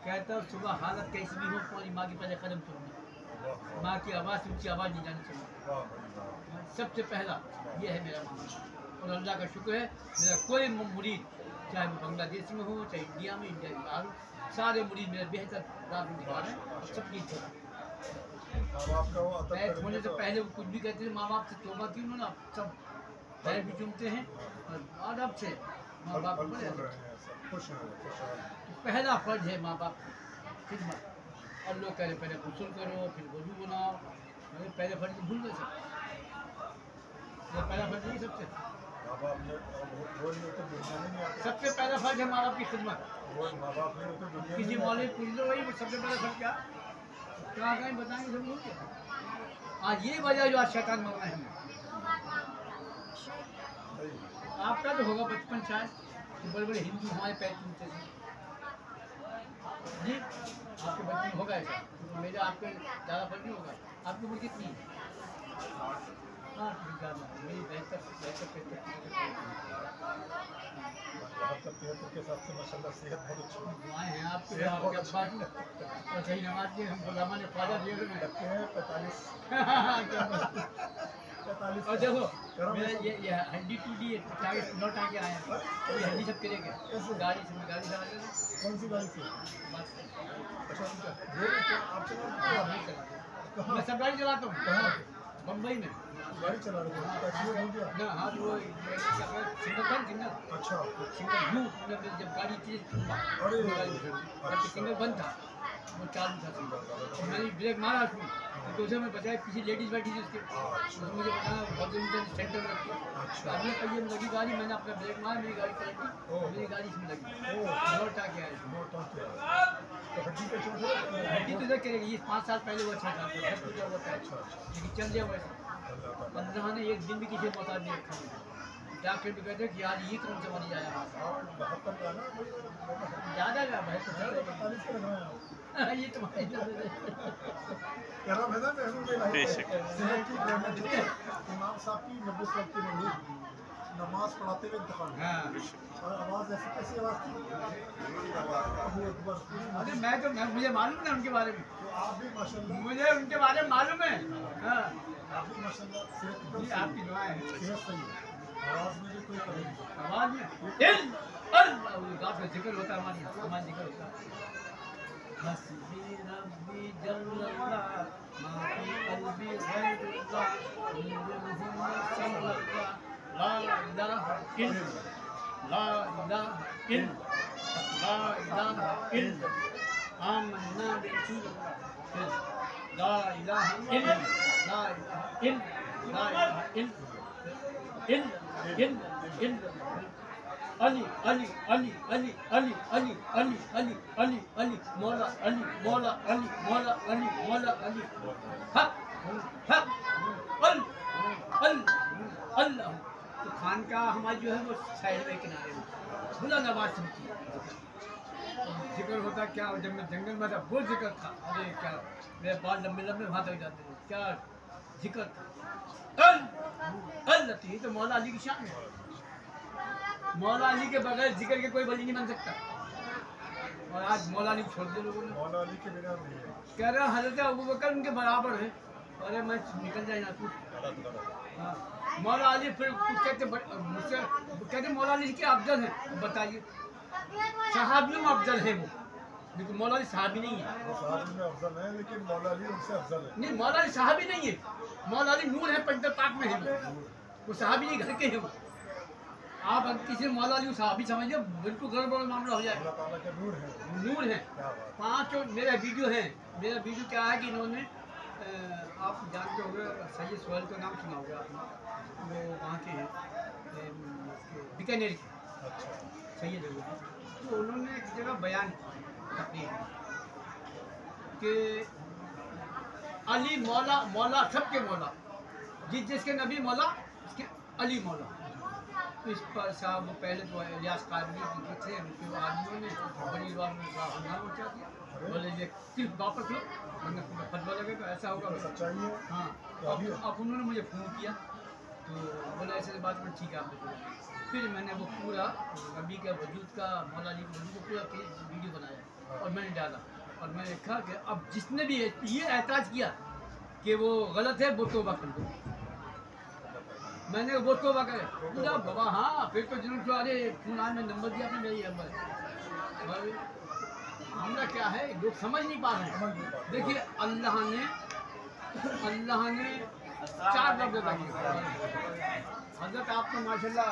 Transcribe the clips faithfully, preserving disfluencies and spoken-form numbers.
कहता हूँ सुबह हालत कैसी भी हो तुम्हारी माँ की पहले कदम सुनना, माँ की आवाज़ से ऊँची आवाज़ नहीं जानी चाहिए। सबसे पहला ये है मेरा मामला। और अल्लाह का शुक्र है मेरा कोई मुरीद, चाहे वो बांग्लादेश में हो चाहे इंडिया में, इंडिया के बाहर हो, सारे मुरीद मेरे बेहतर रात में दिखा रहे हैं। सबकी इज्जत पैर होने से पहले वो कुछ भी कहते थे, माँ बाप से तौबा की उन्होंने, अब सब पैर भी चूमते हैं और अदब से माँ बाप को खुश हैं। पहला फर्ज है माँ बाप खिदमत। और लोग कह रहे पहले गुस्ल करो फिर वजू बनाओ, मैंने पहले फर्ज भूल गए सब। पहला फर्ज नहीं सबसे सबसे पहला फर्ज है माँ बाप की खिदमत। किसी मौलवी पूछ लो वही सबसे पहला फर्ज क्या कहाँ कहीं बताएंगे सब लोग। आज ये वजह जो आज शैतान मर रहे हैं। आपका तो होगा बचपन शायद, बड़े बड़े हिंदू हमारे पैर चूमते थे जी, आपके बचपन में होगा ऐसा, तो मेरा आपके ज़्यादा फर्क नहीं होगा। आपकी उम्र कितनी है? हाँ मेरी बेहतर बेहतर के हिसाब से माशाल्लाह सेहत बहुत अच्छी दुआएं हैं आपके आपके अब्बा की और सही नमाज की हम गुलामा ने ख्वाजा दिए थे लगते हैं पैंतालीस पैंतालीस। और देखो मेरा ये ये हड्डी टूटी है, चालीस लौट आके आए हैं, ये हड्डी सब चले गए गाड़ी से गाड़ी से आगे। कौन सी गाड़ी से? अच्छा आप चला? मैं सब गाड़ी चलाता हूँ बम्बई में। गाड़ी चला रहे थे एक्सीडेंट हो गया ना? हाँ वो सिंगल था सिंगल। अच्छा सिंगल यू जब गाड़ी थी सिंगल बंद था वो चालू था सिंगल, मैंने ब्रेक मारा उसमें तो उसे मैं बचाया, किसी लेडीज बैठी थी उसके उसने मुझे बताया बहुत सेंटर में रखी। अगले पहिए में लगी गाड़ी, मैंने अपना ब्रेक मारा, मेरी गाड़ी पलटी, मेरी गाड़ी इसमें लगी लौट आके आए। हड्डी तो देख करेगी ये पाँच साल पहले हुआ, छः साल पहले कुछ हुआ था लेकिन चल गया वैसे। पंद्रह ने एक दिन भी किसी मोहताज नहीं रखा। डॉक्टर भी कहते हैं कि आज ये कौन से मरी जाया ज़्यादा का भाई ये तुम्हारी इमाम साहब की नब्बे साल की उम्र नमाज पढ़ाते हुए और आवाज़ ऐसी कैसी आवाज़ थी? अरे मैं तो मैं मुझे मालूम है उनके बारे में, तो आप भी माशाल्लाह मुझे उनके बारे में मालूम है। हाँ आप भी माशाल्लाह सेहत जी आपकी दुआएं हैं। सेहत सही है, आवाज़ में भी कोई कमी नहीं। आवाज़ में गाँव का जिक्र होता है, हमारी हमारा जिक्र होता है। हस्बी रब्बी जल्लल्लाह माफी कल्बी गैरुल्लाह मुहम्मद सल्लल्लाह ला इलाहा इल्लल्लाह ला इलाहा इल्लल्लाह ला इलाहा इल्लल्लाह आमन्ना बिरसूलिल्लाह ला इलाहा इल्लल्लाह ला इलाहा इल्लल्लाह ला इलाहा इल्लल्लाह इल्लल्लाह इल्लल्लाह अली अली अली अली अली अली अली अली अली अली मौला अली मौला अली मौला अली मौला अली हक हक अल अल अल्लाह। तो खानकाह हमारी जो है वो साइड में किनारे में बुलंद आवाज़ सुनती है। जिक्र होता क्या, जब मैं जंगल में था वो जिक्र था। अरे क्या मेरे बाल लंबे लंबे वहाँ तक जाते थे, क्या जिक्र था। अल अल लती तो मौला अली की शान है। मौला अली के बगैर जिक्र के कोई वली नहीं बन सकता। और आज मौला अली छोड़ दिया लोगों ने, मौला अली के बिना नहीं है। कह रहे हज़रत अबू बकर उनके बराबर है। अरे मैं निकल जाए ना तू। हाँ मौला अली फिर कुछ कहते मुझसे कहते मौला अली के अफजल हैं। बताइए सहाबियों में अफजल है वो, लेकिन मौला अली सहाबी नहीं है। वो सहाबी में अफजल है लेकिन मौला अली उनसे अफजल है। नहीं मौला अली सहाबी नहीं है, मौला अली नूर है, पंजर पाक में है वो सहाबी नहीं, घर के हैं वो। आप किसी मौला अली सहाबी समझिए बिल्कुल गड़बड़ मामला हो जाएगा। अल्लाह ताला का नूर है, नूर है। पाँच मेरा वीडियो है, मेरा वीडियो क्या है कि इन्होंने आप जानते होंगे सैयद सोहेल का नाम सुना होगा आपने, वो वहाँ के हैं बीकानेर के सैयद है वो। तो उन्होंने एक जगह बयान किया कि अली मौला मौला सबके मौला, जिस जिसके नबी मौला उसके अली मौला। तो इस पर साहब पहले तो इलियास कादरी जी थे, उनके आदमियों ने बड़ी बार में हंगामा मचा दिया। बोले ये सिर्फ वापस लो वरना फतवा लगेगा, ऐसा होगा सच्चाई है। हाँ अब अब उन्होंने मुझे फ़ोन किया तो बोला ऐसे बात में ठीक है आप देखो। फिर मैंने वो पूरा नबी के वजूद का मौला अली के वजूद का पूरा वीडियो बनाया। और मैंने डाला और मैंने लिखा कि अब जिसने भी ये एहताज किया कि वो गलत है वो तौबा कर दो। मैंने वो तौबा करे बोला बाबा हाँ फिर तो जिन्होंने अरे फोन आज में नंबर दिया आपने मेरी नंबर हमरा क्या है लोग समझ नहीं पा रहे हैं। देखिए अल्लाह ने अल्लाह ने चार लफ्ज़ अता किए। हज़रत आप तो माशाल्लाह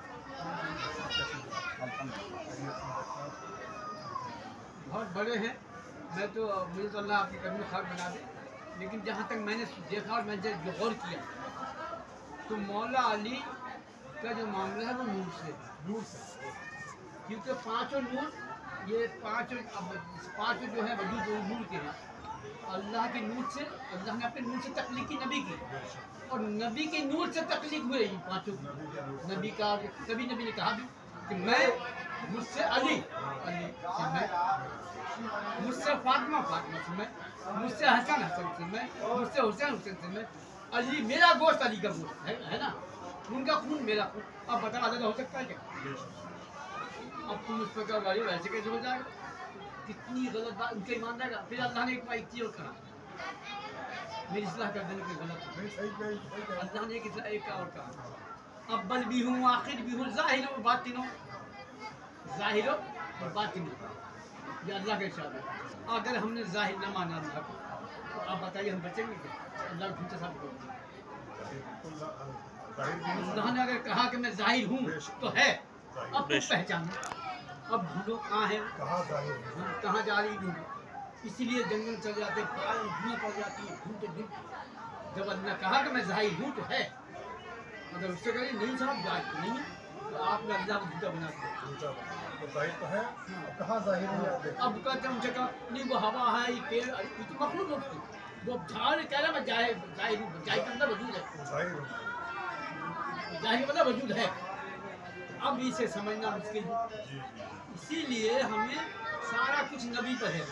बहुत बड़े हैं। मैं तो मुझे तो अल्लाह आपके कदम खाक बना दे। लेकिन जहाँ तक मैंने देखा और मैंने जो गौर किया तो मौला अली का जो मामला है वो नूर से नूर से, क्योंकि पांचों नूर ये पांचों अब पांचों जो है वजूद वो नूर के हैं। अल्लाह के नूर से अल्लाह ने अपने नूर से तख्लीक की नबी की और नबी के नूर से तख्लीक हुए ये पांचों नबी का। कभी नबी ने कहा भी कि मैं मुझसे अली अली से मैं, मुझसे फातिमा फातिमा से मैं, मुझसे हसन हसन से मैं, मुझसे हुसैन हुसैन से मैं। अली मेरा गोश्त अली का गोश्त है, है ना, उनका खून मेरा खून। अब बता अलग हो सकता है क्या? अब तुम उस पर क्या गाड़ी वैसे कैसे हो जाएगा? कितनी गलत बात उनके ईमान रहेगा। फिर अल्लाह ने एक बार एक चीज और कहा मेरी इस्लाह कर देने की गलत है। अल्लाह ने एक इस्लाह एक का और कहा अव्वल भी हूँ आखिर भी हूँ ज़ाहिर और बातिन हूँ, ज़ाहिर और बातिन ये अल्लाह का इरशाद है। अगर हमने ज़ाहिर न माना अल्लाह को तो आप बताइए हम बचेंगे क्या? अल्लाह को झूठा साबित करेंगे। अल्लाह ने अगर कहा कि मैं ज़ाहिर हूँ तो है, अब तो पहचानो। अब ढूंढो कहाँ है, कहाँ जा रही ढूंढो। इसीलिए जंगल चल जाते धुआं पड़ जाती है ढूंढते ढूंढते। जब अल्लाह कहा कि मैं ज़ाहिर हूँ तो है, अगर उससे कहें नहीं साहब जाहिर तो नहीं है तो आपने अल्लाह को झूठा बना दिया। तो जाहिर तो है, कहाँ जाहिर है? अब कहते हैं उनसे कहा नहीं वो हवा है ये पेड़ ये तो मखलूक होती है। वो झाड़ कह रहा मैं जाहिर जाहिर हूँ, जाहिर का मतलब वजूद है, जाहिर का मतलब वजूद है। अब इसे समझना मुश्किल है। इसीलिए हमें सारा कुछ नबी पर है,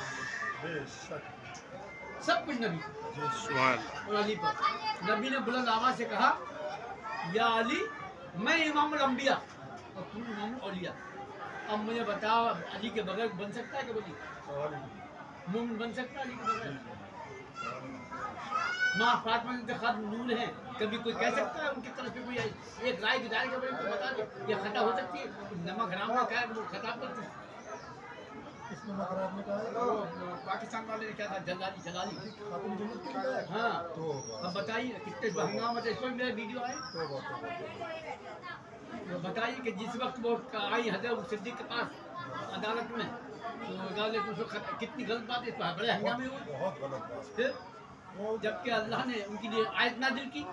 सब कुछ नबी और अली पर। नबी ने बुलंद आवाज से कहा या अली मैं इमामुल अंबिया और तुम इमामुल औलिया। अब मुझे बताओ अली के बगैर बन सकता है कि बोली मोमिन बन सकता है अली के बगैर? माँ फातिमा इंतखाब नूर है, कभी कोई कह सकता है उनकी तरफ से कोई एक राय की दायरे के बारे में बता दे ये खता हो सकती है? नमक हराम का क्या है वो खताब करते हैं। इसमें नकरात में कहा है वो पाकिस्तान वाले ने क्या था जलाली जलाली खातून जन्नत की है। हाँ तो अब बताइए कितने हंगामा था। इस पर मेरा वीडियो आए तो बात तो बताइए कि जिस वक्त वो आई हजरत सिद्दीक के पास अदालत में तो अदालत उसको खत- कितनी गलत बात है, इस पर बड़े हंगामे हुए। बहुत गलत बात। फिर वो जबकि अल्लाह ने उनके लिए आयत नाजिल की।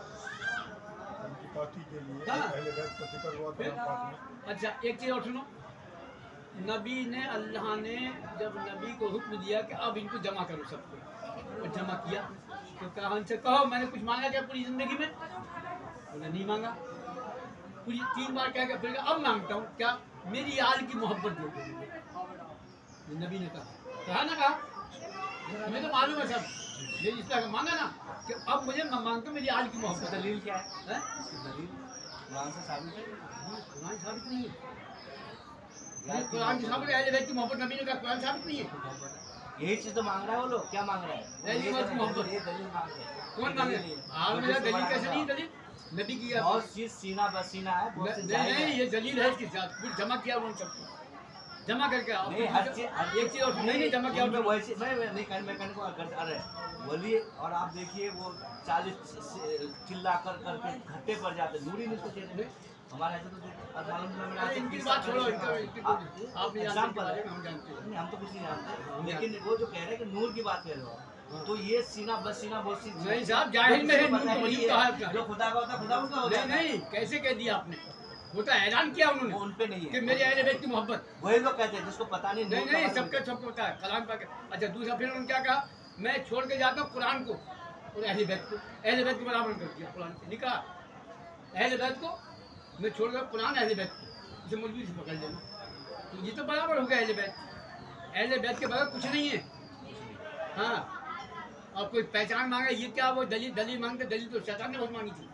उनकी पार्टी के लिए हाँ। पहले बैठ का जिक्र हुआ फिर था पार्टी में। अच्छा एक चीज़ और सुनो, नबी ने अल्लाह ने जब नबी को हुक्म दिया कि अब इनको जमा करो सबको, और जमा किया तो कहा उनसे कहो मैंने कुछ मांगा क्या पूरी जिंदगी में? बोले नहीं मांगा। पूरी तीन बार कह के फिर कहा, अब मांगता हूँ क्या मेरी आल की मोहब्बत दो। नबी ने कहा कहा ना कहा हमें तो मालूम है सब मेरी इस तरह मांगा ना कि अब मुझे मैं मांगता हूँ मेरी आल की मोहब्बत। दलील क्या है? है दलील कुरान से साबित है। कुरान साबित नहीं है। नहीं, कुरान की साबित है अहले बैत की मोहब्बत नबी ने कहा कुरान साबित नहीं है। यही चीज तो मांग रहा है वो लोग। क्या मांग रहा है? अहले बैत की मोहब्बत ये दलील मांग रहे हैं। कौन मांगे? हाल मेरा दलील कैसे नहीं है? दलील नबी की है। बहुत चीज सीना बसीना है, बहुत नहीं चीज जाहिर नहीं है। ये दलील है इसके साथ कुछ जमा किया उन सबको जमा करके आओ। नहीं हर चीज हर एक चीज और नहीं नहीं जमा किया उनमें वही चीज मैं मैं नहीं कहने मैं कहने को कर अरे बोलिए। और आप देखिए वो चालीस चिल्ला कर करके घट्टे पर जाते दूरी नहीं तो चेहरे हमारे ऐसे तो अब मालूम नहीं मेरा इनकी बात छोड़ो इनका इनकी आप आप नहीं जानते एग्जाम्पल है। हम जानते हैं। नहीं हम तो कुछ नहीं जानते, लेकिन वो जो कह रहे हैं कि नूर की बात कर रहे हो तो ये सीना बस सीना बहुत सी नहीं साहब जाहिल में है नूर तो वजूद कहा है अपना। जो खुदा का होता है खुदा उनका होता नहीं है। नहीं कैसे कह दिया आपने? वो तो ऐलान किया वो उन्होंने उन पे नहीं कि है। मेरे अहले बैत की मोहब्बत। वही लोग कहते हैं जिसको पता नहीं नहीं नूर का नहीं मतलब सबका सबको पता है कलाम पाक। अच्छा दूसरा फिर उन्होंने क्या कहा मैं छोड़ के जाता हूँ कुरान को और अहले बैत को। अहले बैत को बराबर कर दिया कुरान से निकाह। अहले बैत को मैं छोड़ कर कुरान अहले बैत को इसे मौलवी से पकड़ लेना तो ये तो बराबर हो गया अहले बैत। अहले बैत के बगैर कुछ नहीं है। हाँ और कोई पहचान मांगे ये क्या वो दलील दलील मांगते दलील तो शैतान ने बहुत मांगी थी।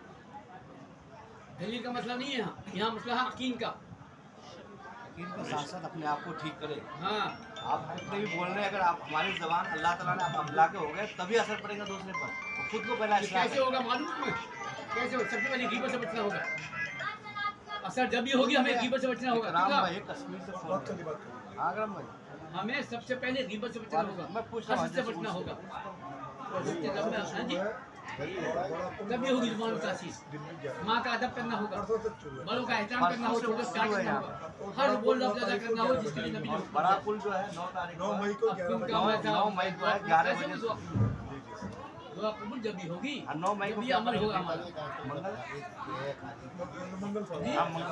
दलील का मसला नहीं है यहाँ यहाँ मसला है यकीन का। इनके साथ साथ अपने आप को ठीक करे। हाँ आप जितने भी बोल रहे हैं, अगर आप हमारी जबान अल्लाह ताला ने आप अल्लाह के हो गए तभी असर पड़ेगा दूसरे पर। और खुद को पहला इस्लाम कैसे होगा मालूम तुम्हें? कैसे हो? सबसे पहले गीबत से बचना होगा। असर जब भी होगी हमें गीबत से बचना होगा। राम भाई कश्मीर से फोन बात चली बात करिए। हाँ राम भाई, हमें सबसे पहले गीबत से बचना होगा। मैं पूछ रहा हूँ, हसद से बचना होगा। और उसके जब में हाँ जी तभी होगी जुबान की तासीर। माँ का अदब करना होगा, बड़ों का एहतराम करना होगा, छोटों से प्यार करना होगा, हर बोल लफ्ज़ अदा करना हो जिसके लिए नबी ने बड़ा पुल जो है नौ तारीख नौ को मई को ग्यारह बजे नौ नौ मई को है ग्यारह बजे से। दुआ कबूल जब भी होगी और नौ मई को जब भी अमल होगा हमारा। मंगल मंगल फल जी? हाँ मंगल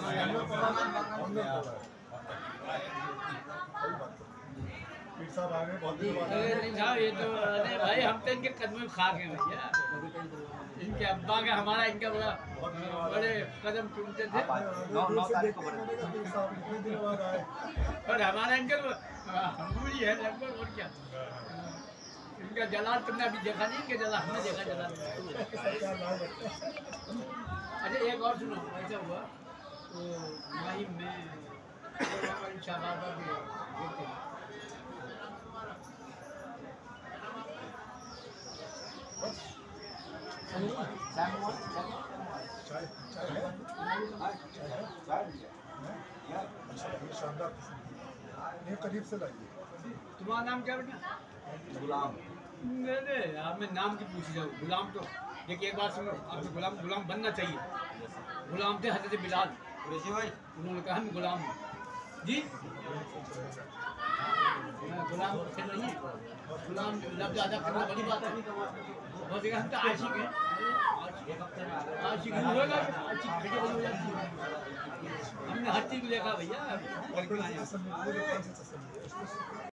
पीर साहब आ गए, बहुत दिन बाद अरे नहीं साहब ये तो अरे भाई हम तो इनके कदम में खाक हैं भैया। इनके अब्बा का हमारा इनका बड़ा बड़े कदम चूमते थे नौ नौ तारीख को बने। पीर साहब इतने दिनों बाद आए। और हमारा इनका हमूरी है लगभग। और क्या इनका जलाल तुमने अभी देखा नहीं? इनके जलाल हमने देखा जलाल। सरकार लाल रखते हैं। अच्छा एक और सुनो, ऐसा हुआ तो माहिम में शाबाब के देखते चाय चाय है? अच्छा ये शानदार किस्म की। ये करीब से लाइए। तुम्हारा नाम क्या बेटा? गुलाम नहीं नहीं आप मैं नाम की पूछ जाऊँ। गुलाम तो देखिए एक बात सुनो, आपको गुलाम गुलाम बनना चाहिए। गुलाम थे हज़रत बिलाल ऋषि भाई, उन्होंने कहा हम गुलाम हूँ जी। मैं गुलाम फिर नहीं गुलाम लफ्ज़ अदा करना बड़ी बात है। बहुत जगह हम तो आशिक हैं। एक हफ्ते में आ गए। आशिक नहीं होगा, आशिक भेजे बड़ी हो जाती है। हमने हर चीज़ देखा भैया। कौन सी तसल्ली? वो जो कौन सी तसल्ली है?